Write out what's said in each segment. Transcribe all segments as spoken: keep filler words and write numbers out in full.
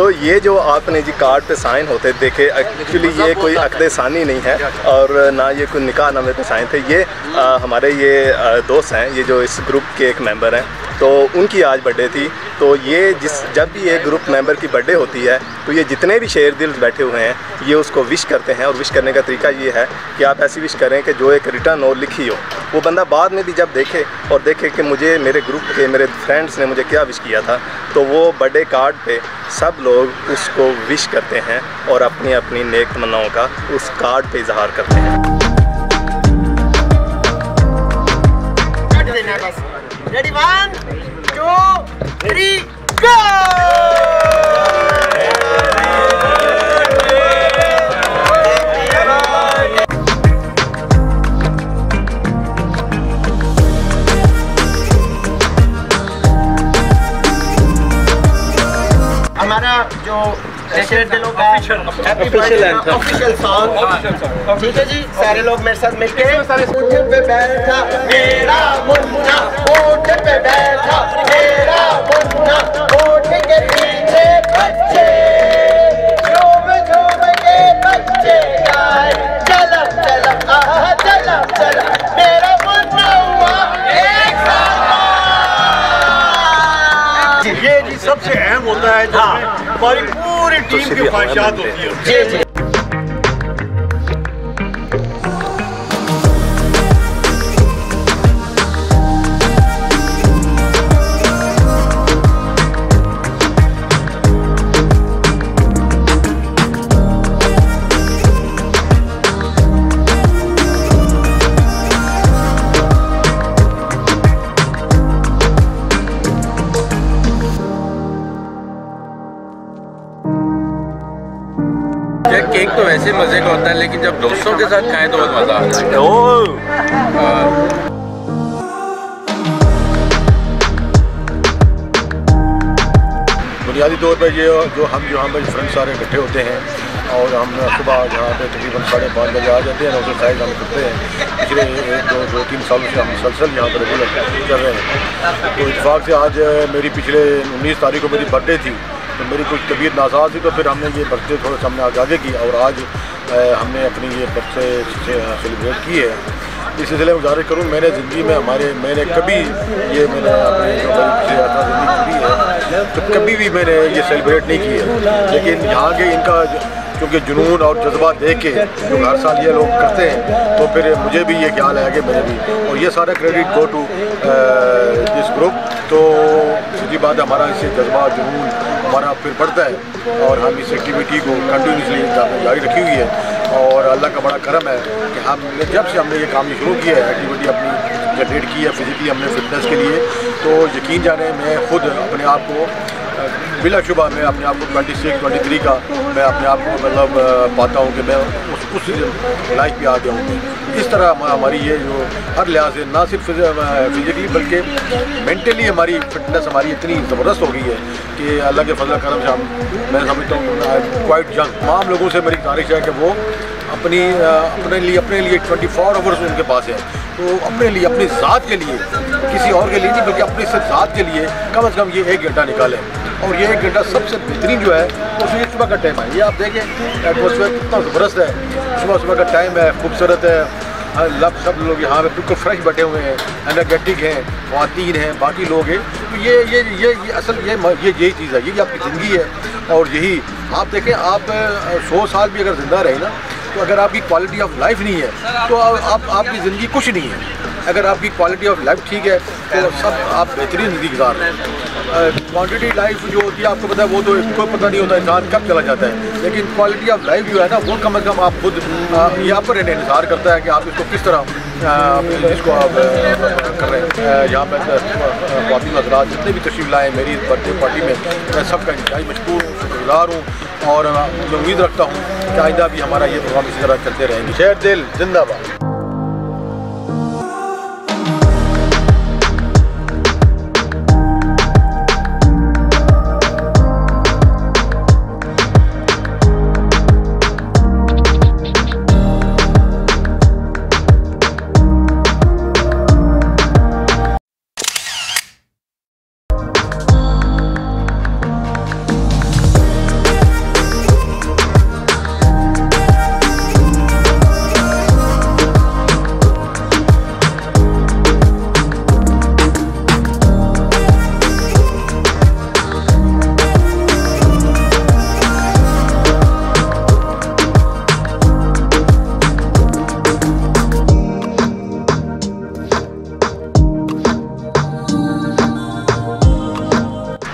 तो ये जो आपने जी कार्ड पे साइन होते देखे, एक्चुअली ये कोई अक़द सानी नहीं है और ना ये कोई निकाह नामे पे साइन थे। ये आ, हमारे ये आ, दोस्त हैं, ये जो इस ग्रुप के एक मेंबर हैं, तो उनकी आज बर्थडे थी। तो ये जिस जब भी एक ग्रुप मेंबर की बर्थडे होती है तो ये जितने भी शेर दिल बैठे हुए हैं ये उसको विश करते हैं। और विश करने का तरीका ये है कि आप ऐसी विश करें कि जो एक रिटर्न और लिखी हो, वो बंदा बाद में भी जब देखे और देखे कि मुझे मेरे ग्रुप के मेरे फ्रेंड्स ने मुझे क्या विश किया था, तो वो बर्थडे कार्ड पे सब लोग उसको विश करते हैं और अपनी अपनी नेक तमन्नाओं का उस कार्ड पे इजहार करते हैं। Ready, one, two, three, go! हमारा जो शेर दिलों का ऑफिशियल सॉन्ग, ठीक है जी, सारे लोग मेरे साथ मिलके। ऊँट पे बैठा मेरा मुन्ना, ऊँट पे बैठा मेरा मुन्ना, ऊँट के पीछे बच्चे झूम झूम के बच्चे गाए, चलम चलम आह चलम चलम मेरा मुन्ना हुआ एक साल। ये जी सबसे अहम होता है जिसमें हमारी पूरी टीम की ख्वाहिशात होती है। जी जी। केक तो वैसे मज़े का होता है, लेकिन जब दोस्तों के साथ खाएं तो बहुत मज़ा आता है। बुनियादी तौर पर ये जो हम यहाँ पर फ्रेंड्स सारे इकट्ठे होते हैं और हम सुबह यहाँ पे तकरीबन साढ़े पाँच बजे आ जाते हैं और एक्सरसाइज हम करते हैं। पिछले एक दो दो तीन सालों से हम मुसलसल यहाँ पर रेगुलर कर रहे हैं। तो इत्तेफाक से आज मेरी पिछले उन्नीस तारीख को मेरी बर्थडे थी, तो मेरी कुछ तबीयत नासाज थी, तो फिर हमने ये बर्थडे थोड़ा सा हमने आगे की और आज हमने अपनी ये बर्थडे सेलिब्रेट की है। इस सिलसिले में गुजारिश करूँ, मैंने ज़िंदगी में हमारे मैंने कभी ये मैंने अपने जो मेरी यात्रा ज़िंदगी की है तो कभी भी मैंने ये सेलिब्रेट नहीं की है। लेकिन यहाँ के इनका क्योंकि जुनून और जज्बा देख के जो हर साल ये लोग करते हैं, तो फिर मुझे भी ये ख्याल है कि मैंने भी, और ये सारा credit go to this group. तो सीधी बात हमारा इससे जज्बा जुनून हमारा फिर बढ़ता है और हम इस एक्टिविटी को कंटिन्यूसली जारी रखी हुई है। और अल्लाह का बड़ा करम है कि हम जब से हमने ये काम शुरू किया है, एक्टिविटी अपनी जनरेट की है फिजिकली हमने फिटनेस के लिए, तो यकीन जाने मैं खुद अपने आप को बिलाशुबा मैं अपने आप को ट्वेंटी सिक्स ट्वेंटी थ्री का मैं अपने आप को मतलब पाता हूँ कि मैं उस उस लाइफ पे आ गया हूँ। इस तरह हमारी ये जो हर लिहाज से ना सिर्फ फिजिकली बल्कि मेंटली हमारी फिटनेस हमारी इतनी ज़बरदस्त हो गई है कि अल्लाह के फजल करम से हम मैं समझता हूँ क्वाइट यंग तमाम लोगों से मेरी गुजारिश है कि वो अपनी अपने लिए अपने लिए ट्वेंटी फोर आवर्स उनके पास है, तो अपने लिए अपनी ज़ात के लिए किसी और के लिए नहीं बल्कि अपनी सिर्फ ज़ात के लिए कम अज़ कम ये एक घंटा निकालें। और ये एक घंटा सबसे बेहतरीन जो है वो सुबह सुबह का टाइम है। ये आप देखें एटमॉस्फेयर कितना ज़बरदस्त है, सुबह सुबह का टाइम है, खूबसूरत है, लब सब लोग यहाँ पे बिल्कुल फ्रेश बैठे हुए हैं, एनर्जेटिक हैं, ख़वातीन हैं, बाकी लोग हैं। तो ये ये ये ये असल ये ये यही चीज़ है, यही आपकी ज़िंदगी है। और यही आप देखें, आप सौ साल भी अगर ज़िंदा रहे ना, तो अगर आपकी क्वालिटी ऑफ लाइफ नहीं है तो आप आपकी ज़िंदगी कुछ नहीं है। अगर आपकी क्वालिटी ऑफ लाइफ ठीक है तो सब आप बेहतरीन ज़िंदगी गुजार रहे हैं। क्वांटिटी लाइफ जो होती है आपको पता है, वो तो कोई पता नहीं होता इंसान कब चला जाता है, लेकिन क्वालिटी ऑफ लाइफ जो है ना वो कम अज़ कम आप खुद यहाँ पर इंतज़ार करता है कि आप इसको किस तरह इसको आप कर रहे हैं। यहाँ पर ख्वातीन हज़रात जितने भी तशरीफ़ लाए मेरी बर्थडे पार्टी में, मैं सबका इंतज़ारी मशकूर हूँ, शुक्रगुज़ार हूँ और मैं उम्मीद रखता हूँ कि आइंदा भी हमारा ये प्रोग्राम इसी तरह चलते रहेंगे। शेर दिल जिंदाबाद।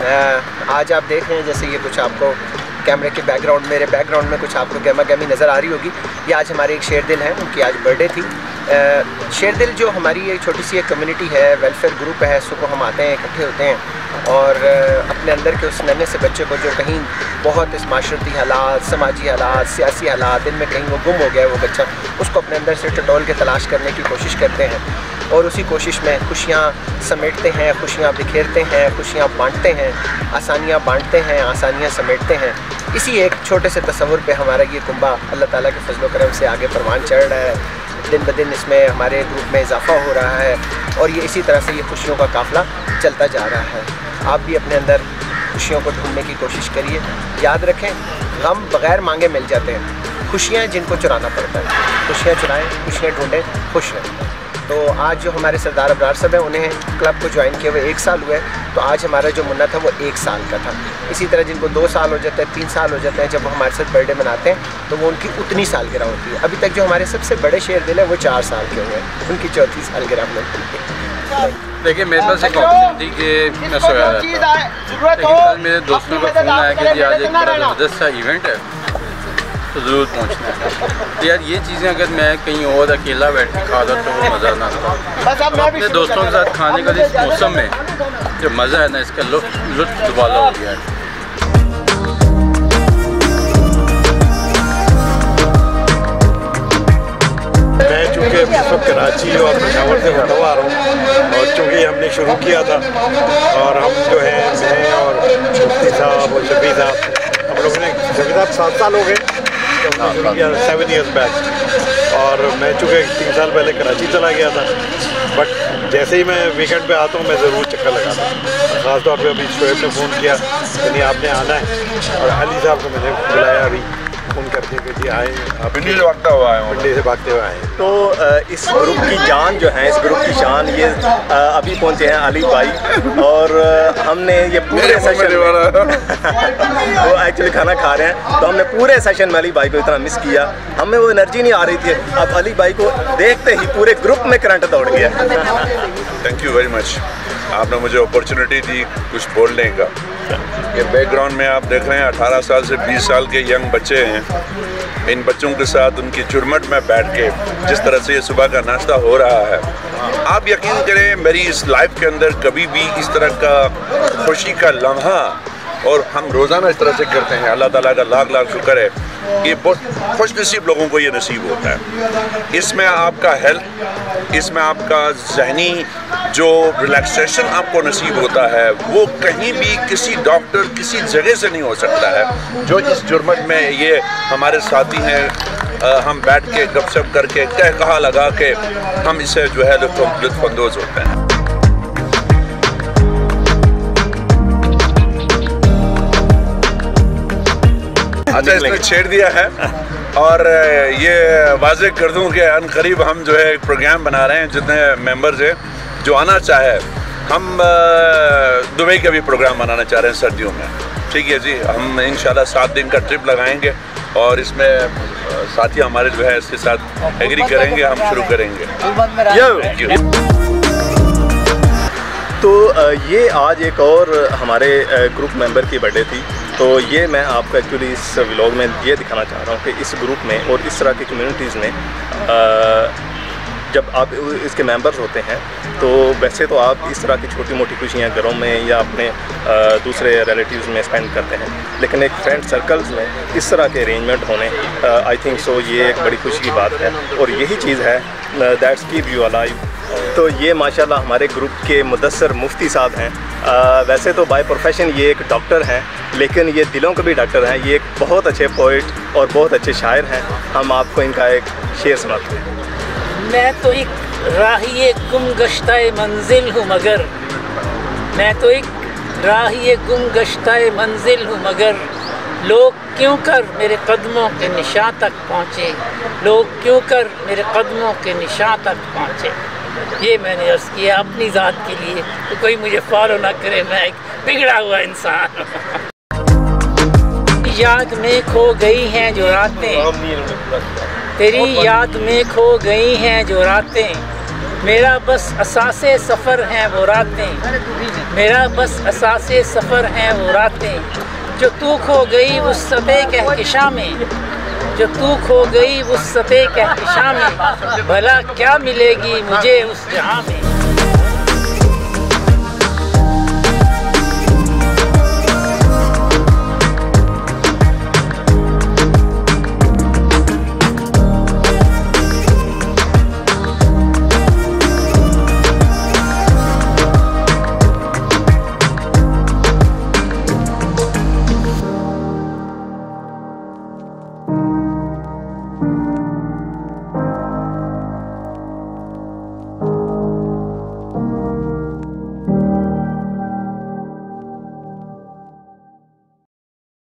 आज आप देख रहे हैं जैसे ये कुछ आपको कैमरे के बैकग्राउंड, मेरे बैकग्राउंड में कुछ आपको गहमा गहमी नज़र आ रही होगी। ये आज हमारे एक शेर दिल है, उनकी आज बर्थडे थी। शेर दिल जो हमारी एक छोटी सी एक कम्युनिटी है, वेलफेयर ग्रुप है, सुबह हम आते हैं, इकट्ठे होते हैं और अपने अंदर के उस नन्हे से बच्चे को जो कहीं बहुत इस माशरती हालात, समाजी हालात, सियासी हालात, इनमें कहीं वो गुम हो गया है वो बच्चा, उसको अपने अंदर से टटोल के तलाश करने की कोशिश करते हैं और उसी कोशिश में खुशियाँ समेटते हैं, खुशियाँ बिखेरते हैं, खुशियाँ बांटते हैं, आसानियाँ बांटते हैं, आसानियाँ समेटते हैं। इसी एक छोटे से तस्वुर पे हमारा ये कुंबा अल्लाह ताला के फजल करम से आगे परवान चढ़ रहा है। दिन ब दिन इसमें हमारे ग्रुप में इजाफ़ा हो रहा है और ये इसी तरह से ये खुशियों का काफ़िला चलता जा रहा है। आप भी अपने अंदर खुशियों को ढूंढने की कोशिश करिए। याद रखें, गम बग़ैर मांगे मिल जाते हैं, खुशियाँ जिनको चुराना पड़ता है। खुशियाँ चुराएँ, खुशियाँ ढूंढें, खुश रहें। तो आज जो हमारे सरदार अबरार साहब हैं, उन्हें क्लब को ज्वाइन किए हुए एक साल हुए, तो आज हमारा जो मुन्ना था वो एक साल का था। इसी तरह जिनको दो साल हो जाते हैं, तीन साल हो जाते हैं, जब वो हमारे साथ बर्थडे मनाते हैं तो वो उनकी उतनी सालगिरह होती है। अभी तक जो हमारे सबसे बड़े शेर दिल है वो चार साल के हुए, उनकी चौथी सालगिरह होती है। देखिए मेरे पास एक ऑप्शन थी कि मैं सोया रहता, लेकिन कल मेरे दोस्तों का फ़ोन आया कि जी आज एक बड़ा ज़बरदस्त सा इवेंट है तो ज़रूर पहुँचना है। तो यार ये चीज़ें अगर मैं कहीं और अकेला बैठ के खाता तो वो मज़ा ना आता। अब अपने दोस्तों के साथ खाने का इस मौसम में जो मज़ा है ना, इसका लुत्फ़ लुत्फ़ दुबाला हो गया है। मैं चूँकि इस वक्त कराची और पेशावर से होता हुआ आ रहा हूँ और चूँकि हमने शुरू किया था और हम जो है मैं और मुफ्ती साहब और शफी साहब, हम लोगों ने शफी साहब सात साल हो गए शुरू किया, सेवन ईयर्स बैक। और मैं चूँकि तीन साल पहले कराची चला गया था, बट जैसे ही मैं वीकेंड पे आता हूँ मैं ज़रूर चक्कर लगाता हूँ। ख़ास तौर पे अभी शोएब ने फ़ोन किया कि नहीं आपने आना है और अली साहब को मैंने बुलाया अभी फ़ोन करके कि जी आए, आप पिंडी से भागता हुआ आए, पिंडी से भागते हुए आए। तो इस ग्रुप की जान जो है, इस ग्रुप की शान, ये अभी पहुंचे हैं अली भाई और हमने ये पूरे सेशन वो एक्चुअली खाना खा रहे हैं तो हमने पूरे सेशन में अली भाई को इतना मिस किया, हमें वो एनर्जी नहीं आ रही थी। अब अली भाई को देखते ही पूरे ग्रुप में करंट दौड़ गया। थैंक यू वेरी मच, आपने मुझे अपॉर्चुनिटी दी कुछ बोलने का। ये बैकग्राउंड में आप देख रहे हैं अठारह साल से बीस साल के यंग बच्चे हैं। इन बच्चों के साथ उनकी चुरमट में बैठ के जिस तरह से ये सुबह का नाश्ता हो रहा है, आप यकीन करें मेरी इस लाइफ के अंदर कभी भी इस तरह का खुशी का लम्हा, और हम रोज़ाना इस तरह से करते हैं, अल्लाह ताला का लाख लाख शुक्र है, ये बहुत खुश नसीब लोगों को ये नसीब होता है। इसमें आपका हेल्थ, इसमें आपका जहनी जो रिलैक्सेशन आपको नसीब होता है वो कहीं भी किसी डॉक्टर किसी जगह से नहीं हो सकता है। जो इस जुर्मत में ये हमारे साथी हैं, आ, हम बैठ के गपशप करके कह कहा लगा के हम इससे जो है लुत्फ़अंदोज़ होते हैं। अच्छा, इसने छेड़ दिया है और ये वाज़ेह कर दूं कि अनकरीब हम जो है एक प्रोग्राम बना रहे हैं, जितने मेंबर्स हैं जो आना चाहे, हम दुबई का भी प्रोग्राम बनाना चाह रहे हैं सर्दियों में। ठीक है जी, हम इंशाल्लाह सात दिन का ट्रिप लगाएंगे और इसमें साथी हमारे जो है इसके साथ एग्री करेंगे, हम शुरू करेंगे। तो ये आज एक और हमारे ग्रुप मेंबर की बर्थडे थी, तो ये मैं आपको एक्चुअली इस व्लॉग में ये दिखाना चाह रहा हूँ कि इस ग्रुप में और इस तरह की कम्युनिटीज़ में जब आप इसके मेंबर्स होते हैं तो वैसे तो आप इस तरह की छोटी मोटी खुशियाँ घरों में या अपने दूसरे रिलेटिव्स में स्पेंड करते हैं, लेकिन एक फ्रेंड सर्कल्स में इस तरह के अरेंजमेंट होने आई थिंक सो ये एक बड़ी खुशी की बात है और यही चीज़ है दैट्स कीप यू अलाइव। तो ये माशाल्लाह हमारे ग्रुप के मुदस्सर मुफ्ती साहब हैं। आ, वैसे तो बाय प्रोफेशन ये एक डॉक्टर हैं, लेकिन ये दिलों के भी डॉक्टर हैं। ये एक बहुत अच्छे पोइट और बहुत अच्छे शायर हैं। हम आपको इनका एक शेर सुनाते हैं। मैं तो एक राही गुमगश्ताए मंजिल हूँ मगर मैं तो एक राही गुमगश्ताए मंजिल हूँ मगर लोग क्यों कर मेरे कदमों के निशान तक पहुँचे, लोग क्यों कर मेरे कदमों के निशान तक पहुँचे। ये मैंने अर्ज़ किया अपनी ज़ात के लिए, तो कोई मुझे फॉलो ना करे, मैं एक बिगड़ा हुआ इंसान। याद में खो गई हैं जो रातें, तेरी याद में खो गई हैं जो रातें, मेरा बस असासे सफ़र हैं वो रातें, मेरा बस असासे सफ़र हैं वो रातें, जो तू खो गई वुस्अते कहकशां में, जो तू खो गई वुस्अते कहकशां में, भला क्या मिलेगी मुझे उस जहां में।